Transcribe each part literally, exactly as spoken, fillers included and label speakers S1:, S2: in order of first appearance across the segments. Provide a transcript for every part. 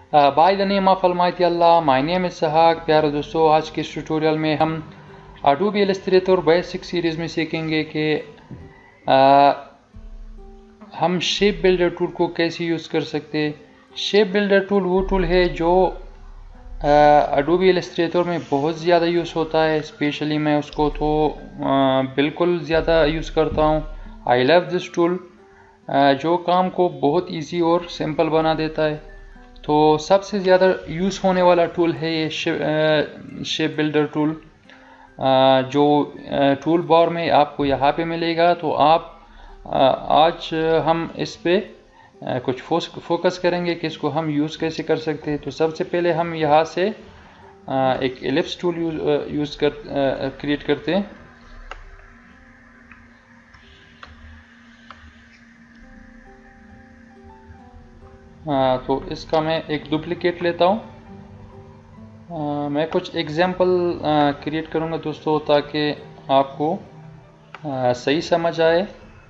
S1: Bye the name of almighty Allah, my name is Sahag. प्यारे दोस्तों, आज के इस ट्यूटोरियल में हम अडोबी इलस्ट्रेटर बेसिक सीरीज़ में सीखेंगे कि हम शेप बिल्डर टूल को कैसे यूज़ कर सकते हैं। शेप बिल्डर टूल वो टूल है जो अडोबी इलस्ट्रेटर में बहुत ज़्यादा यूज़ होता है। स्पेशली मैं उसको तो आ, बिल्कुल ज़्यादा यूज़ करता हूँ। आई लव दिस टूल, जो काम को बहुत इजी और सिंपल बना देता है। तो सबसे ज़्यादा यूज़ होने वाला टूल है ये शेप बिल्डर टूल, जो टूल बार में आपको यहाँ पे मिलेगा। तो आप आज हम इस पे कुछ फोकस करेंगे कि इसको हम यूज़ कैसे कर सकते हैं। तो सबसे पहले हम यहाँ से एक एलिप्स टूल यूज़ यूज़ कर क्रिएट करते हैं। आ, तो इसका मैं एक डुप्लीकेट लेता हूँ। मैं कुछ एग्जांपल क्रिएट करूँगा दोस्तों, ताकि आपको आ, सही समझ आए।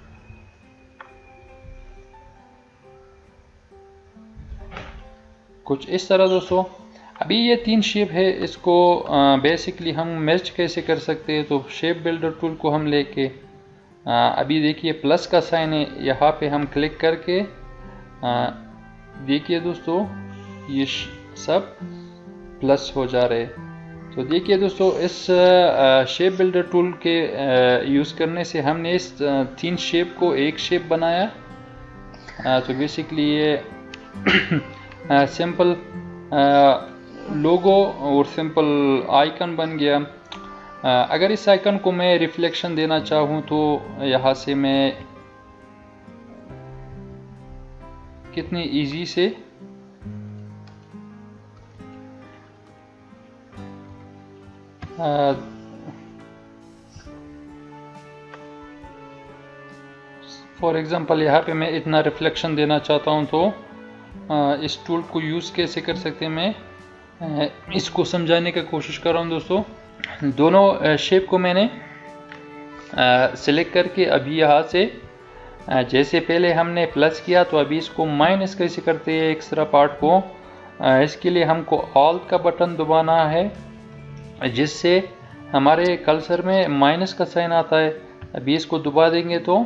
S1: कुछ इस तरह दोस्तों। अभी ये तीन शेप है, इसको बेसिकली हम मैच कैसे कर सकते हैं। तो शेप बिल्डर टूल को हम लेके अभी देखिए प्लस का साइन है, यहाँ पे हम क्लिक करके देखिए दोस्तों ये सब प्लस हो जा रहे। तो देखिए दोस्तों, इस शेप बिल्डर टूल के यूज़ करने से हमने इस तीन शेप को एक शेप बनाया। तो बेसिकली ये सिंपल लोगो और सिंपल आइकन बन गया। आ, अगर इस आइकन को मैं रिफ्लेक्शन देना चाहूँ तो यहाँ से मैं कितनी इजी से फॉर एग्जांपल यहाँ पे मैं इतना रिफ्लेक्शन देना चाहता हूँ, तो आ, इस टूल को यूज़ कैसे कर सकते हैं मैं आ, इसको समझाने की कोशिश कर रहा हूँ दोस्तों। दोनों शेप को मैंने सिलेक्ट करके अभी यहाँ से आ, जैसे पहले हमने प्लस किया, तो अभी इसको माइनस कैसे करते हैं एक्स्ट्रा पार्ट को। आ, इसके लिए हमको ऑल्ट का बटन दबाना है, जिससे हमारे कर्सर में माइनस का साइन आता है। अभी इसको दबा देंगे तो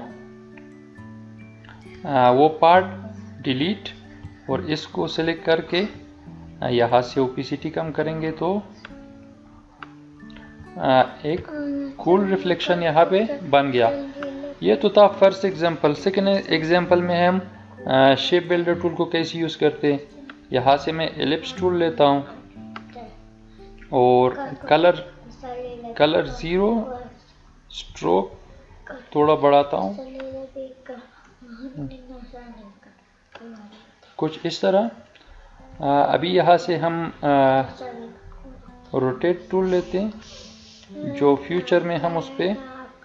S1: आ, वो पार्ट डिलीट, और इसको सिलेक्ट करके यहाँ से ओपेसिटी कम करेंगे तो एक कूल रिफ्लेक्शन यहाँ पे बन गया। ये तो था फर्स्ट एग्जांपल। सेकेंड एग्जांपल में हम शेप बिल्डर टूल को कैसे यूज़ करते हैं। यहाँ से मैं एलिप्स टूल लेता हूँ और कलर कलर ज़ीरो स्ट्रोक थोड़ा बढ़ाता हूँ, कुछ इस तरह। आ, अभी यहाँ से हम रोटेट टूल लेते हैं, जो फ्यूचर में हम उस पे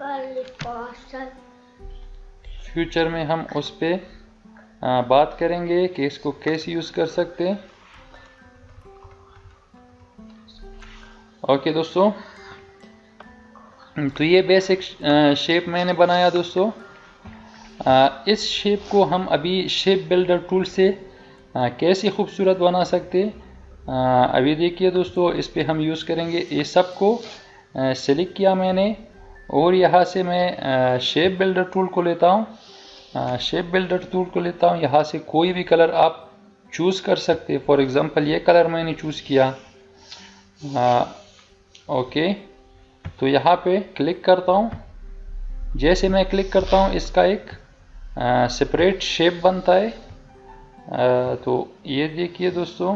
S1: फ्यूचर में हम उस पे आ, बात करेंगे कि इसको कैसे यूज़ कर सकते हैं। ओके दोस्तों, तो ये बेसिक शेप मैंने बनाया दोस्तों। आ, इस शेप को हम अभी शेप बिल्डर टूल से आ, कैसे खूबसूरत बना सकते। आ, अभी देखिए दोस्तों, इस पे हम यूज़ करेंगे। ये सब को सेलेक्ट किया मैंने, और यहाँ से मैं आ, शेप बिल्डर टूल को लेता हूँ। शेप बिल्डर टूल को लेता हूँ, यहाँ से कोई भी कलर आप चूज़ कर सकते हैं। फॉर एग्जांपल ये कलर मैंने चूज़ किया। आ, ओके, तो यहाँ पे क्लिक करता हूँ। जैसे मैं क्लिक करता हूँ, इसका एक सेपरेट शेप बनता है। आ, तो ये देखिए दोस्तों,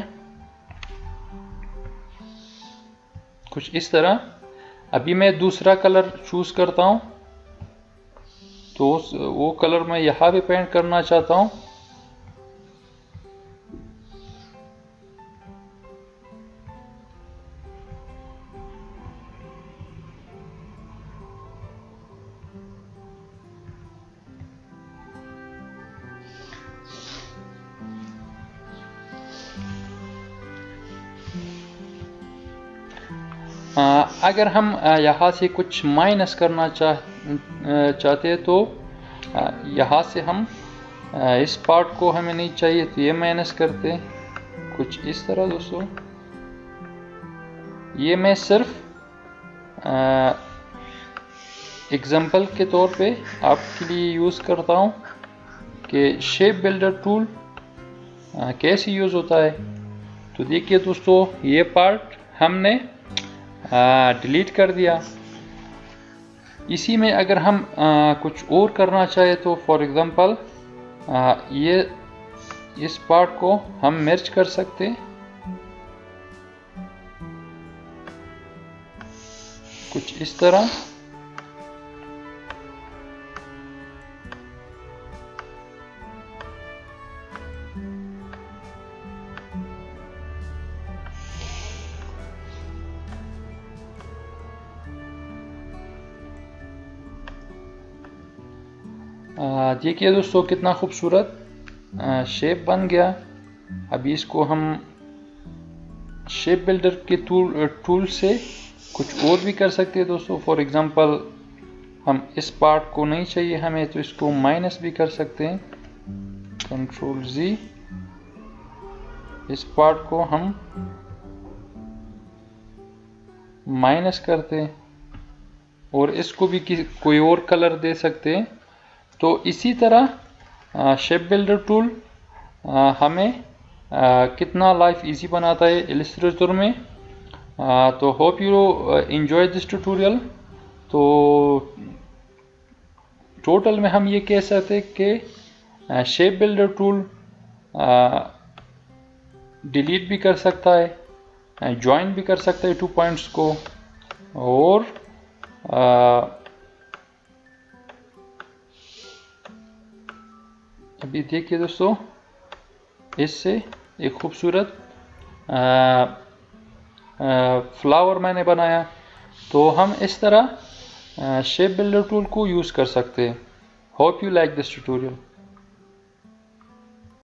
S1: कुछ इस तरह। अभी मैं दूसरा कलर चूज़ करता हूँ, तो वो कलर मैं यहाँ पे पेंट करना चाहता हूँ। आ, अगर हम यहाँ से कुछ माइनस करना चाह चाहते हैं, तो यहाँ से हम इस पार्ट को हमें नहीं चाहिए, तो ये माइनस करते हैं। कुछ इस तरह दोस्तों। ये मैं सिर्फ एग्जांपल के तौर पे आपके लिए यूज़ करता हूँ कि शेप बिल्डर टूल कैसे यूज़ होता है। तो देखिए दोस्तों, ये पार्ट हमने डिलीट कर दिया। इसी में अगर हम आ, कुछ और करना चाहे तो फॉर एग्जांपल ये इस पार्ट को हम मर्ज कर सकते हैं कुछ इस तरह। देखिए दोस्तों, कितना खूबसूरत शेप बन गया। अभी इसको हम शेप बिल्डर के टूल टूल से कुछ और भी कर सकते हैं दोस्तों। फॉर एग्जांपल हम इस पार्ट को नहीं चाहिए हमें, तो इसको माइनस भी कर सकते हैं, कंट्रोल जी। इस पार्ट को हम माइनस करते हैं और इसको भी कोई और कलर दे सकते हैं। तो इसी तरह शेप बिल्डर टूल आ, हमें आ, कितना लाइफ इजी बनाता है इलस्ट्रेटर में। आ, तो hope you enjoy this tutorial. तो टोटल में हम ये कह सकते हैं कि शेप बिल्डर टूल डिलीट भी कर सकता है, ज्वाइन भी कर सकता है टू पॉइंट्स को, और आ, अभी देखिए दोस्तों, इससे एक खूबसूरत फ्लावर मैंने बनाया। तो हम इस तरह शेप बिल्डर टूल को यूज़ कर सकते हैं। Hope you like this tutorial.